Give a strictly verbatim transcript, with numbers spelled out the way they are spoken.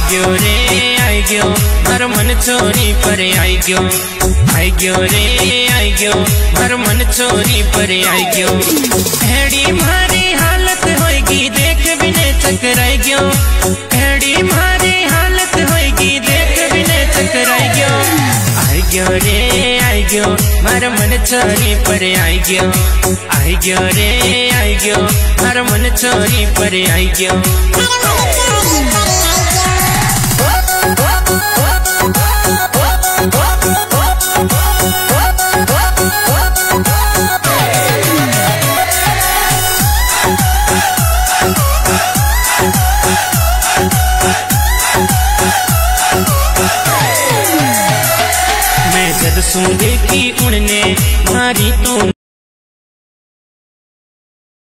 गयो रे आई गयो मारो मन छोरी पर आई गयो, आई गयो रे आई गयो मारो मन छोरी पर आई गयो। एड़ी मारी हालत होएगी देख बिने चकराई गयो, एड़ी मारी हालत होएगी देख बिने चकराई गयो। आई गयो रे आई गयो मारो मन छोरी पर आई गयो, आई गयो रे आई गयो मारो मन छोरी पर आई गयो। मैं जद सूं देखी उनने मारी तो